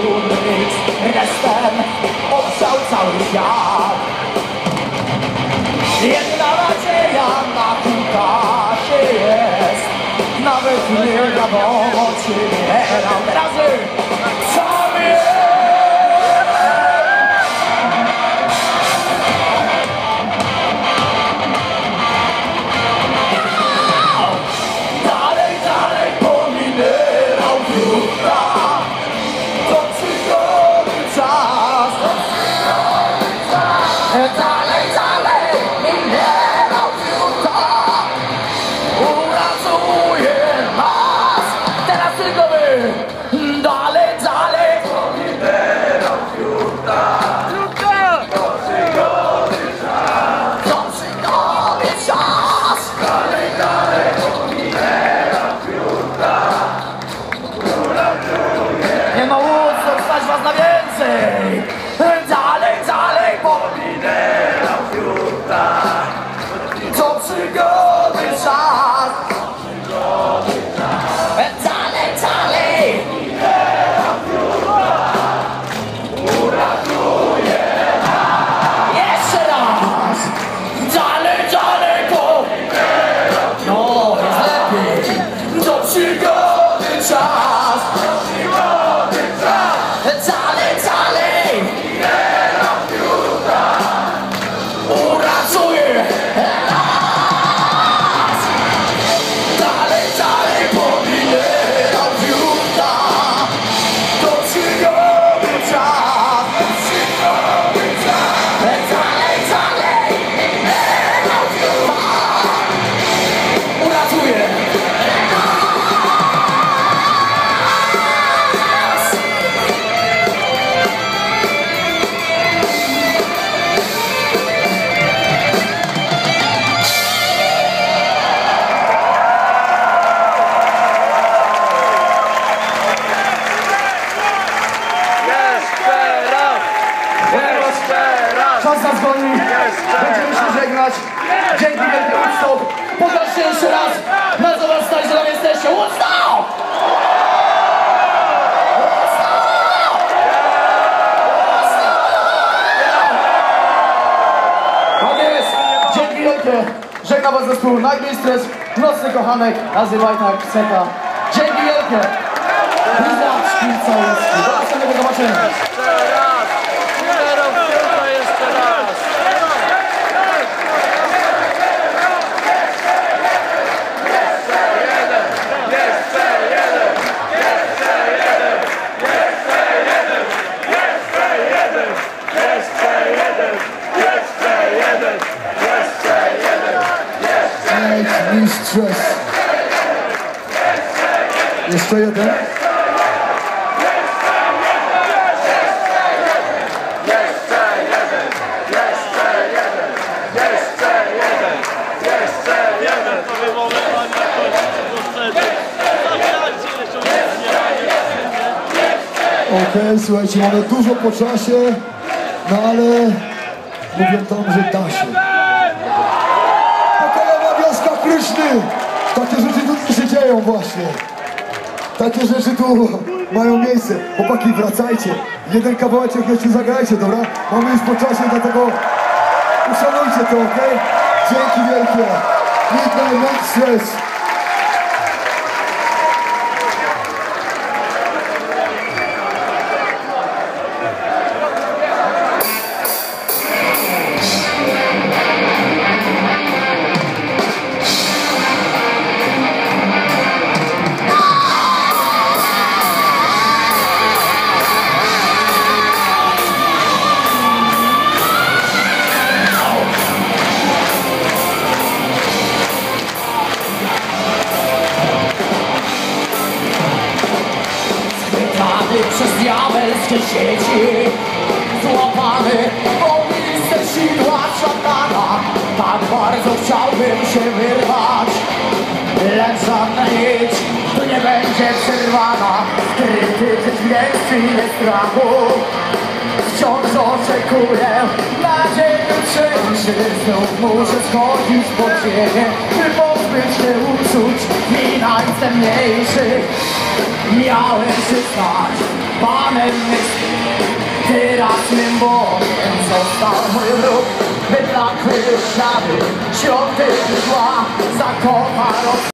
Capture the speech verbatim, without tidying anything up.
Matrix restem obszał cały świat. Jedna nadzieja na kutasie jest, nawet nie wiadomo czy nie dam razy sam jest. Dalej, dalej po minerał wróta, to przygody czas. Dalej, dalej minerał wróta uratuje nas. Teraz tylko my. Dalej, dalej po minerał wróta, to przygody czas. To przygody czas. Dalej, dalej po minerał wróta uratuje. Nie ma łódź, stać was na więcej. Dalej, dalej po minerał wróta, to przygody czas. Dalej, dalej minerał wróta uratuje nas. Jeszcze raz. Dalej, dalej po minerał wróta, no jest lepiej. To przygody czas. Przygody czas. Dalej, dalej minerał wróta uratuje nas. Dalej, dalej po minerał wróta, to przygody czas. Przygody czas. Dalej, dalej minerał wróta uratuje nas. Czas zadzwoni, będziemy się żegnać. Dzięki wielkie Woodstock. Pokażcie jeszcze raz, na co was stać, że tam jesteście. Woodstock! Tak jest, dzięki wielkie. Żegna was zespół Nightmistress, Nocny Kochanek, nazywaj tak, Seta. Dzięki wielkie. Wyznacz, szpilca jest. Do następnego zobaczenia. Mistress. Jeszcze jeden. Okej, okay, słuchajcie, mamy dużo po czasie, no ale mówią tam, że da się. Pokojowa wioska Kryszny! Takie rzeczy tu się dzieją właśnie. Takie rzeczy tu mają miejsce. Chłopaki, wracajcie. Jeden kawałeczek jeszcze zagrajcie, dobra? Mamy już po czasie, dlatego uszanujcie to, okej? Okay? Dzięki wielkie. Midnight Mistress. Przez diabelskie sieci złapany ognisty sidła szatana. Tak bardzo chciałbym się wyrwać, lecz żadna nić tu nie będzie przerwana. Skryty przeciwieństwie strachu wciąż oczekuję na dzień jutrzejszy. Znów muszę schodzić pod ziemię, by pozbyć się uczuć mi najcenniejszych. Miałem się stać Panem myśli, teraz mym Bogiem został mój wróg. Wyblakły ślady świątyni zła, zakopa roz...